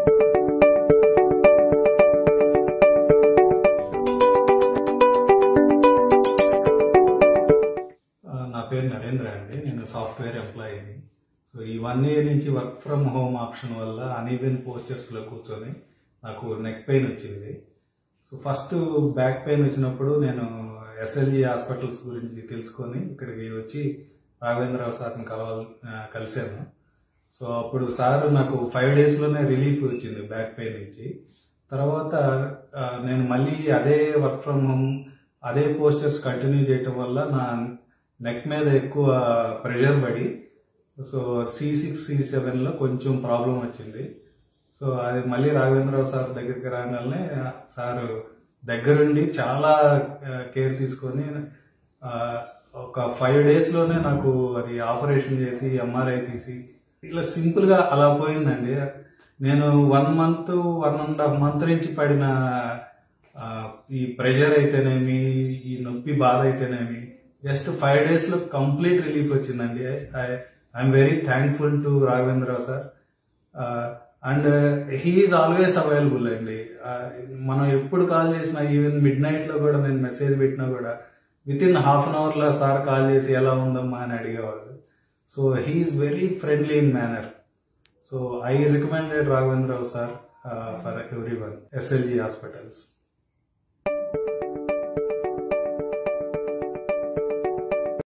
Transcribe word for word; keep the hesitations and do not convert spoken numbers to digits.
నా పేరు నరేంద్ర అండి. నేను సాఫ్ట్వేర్ ఎంప్లాయీని. సో ఈ వన్ ఇయర్ నుంచి వర్క్ ఫ్రమ్ హోమ్ ఆప్షన్ వల్ల అన్ఈవెన్ పోస్చర్స్లో కూర్చొని నాకు నెక్ పెయిన్ వచ్చింది. సో ఫస్ట్ బ్యాక్ పెయిన్ వచ్చినప్పుడు నేను ఎస్ఎల్జీ హాస్పిటల్స్ గురించి తెలుసుకొని ఇక్కడికి వచ్చి రాఘవేంద్రరావు సార్ని కలవాలి కలిశాను. సో అప్పుడు సార్ నాకు ఫైవ్ డేస్లోనే రిలీఫ్ వచ్చింది బ్యాక్ పెయిన్ నుంచి. తర్వాత నేను మళ్ళీ అదే వర్క్ ఫ్రమ్ హోమ్ అదే పోస్చర్స్ కంటిన్యూ చేయటం వల్ల నా నెక్ మీద ఎక్కువ ప్రెషర్ పడి సో సి సిక్స్ సి సెవెన్లో కొంచెం ప్రాబ్లం వచ్చింది. సో అది మళ్ళీ రాఘవేంద్రరావు సార్ దగ్గరికి రాగానే సార్ దగ్గరుండి చాలా కేర్ తీసుకొని ఒక ఫైవ్ డేస్లోనే నాకు అది ఆపరేషన్ చేసి ఎంఆర్ఐ తీసి ఇలా సింపుల్గా అలా పోయిందండి. నేను one month one and half month నుంచి పడిన ఈ ప్రెషర్ అయితేనేమి ఈ నొప్పి బాధ అయితేనేమి జస్ట్ ఫైవ్ డేస్లో కంప్లీట్ రిలీఫ్ వచ్చిందండి. I'm very thankful to Raghavendra Rao sir. And he is always available అండి. మనం ఎప్పుడు కాల్ చేసినా ఈవెన్ మిడ్ నైట్లో కూడా నేను మెసేజ్ పెట్టినా కూడా విత్ ఇన్ హాఫ్ అన్ అవర్లో సార్ కాల్ చేసి ఎలా ఉందమ్మా అని అడిగేవాడు. So he is very friendly in manner. So I recommended Raghavendra Rao sir for every one, SLG hospitals.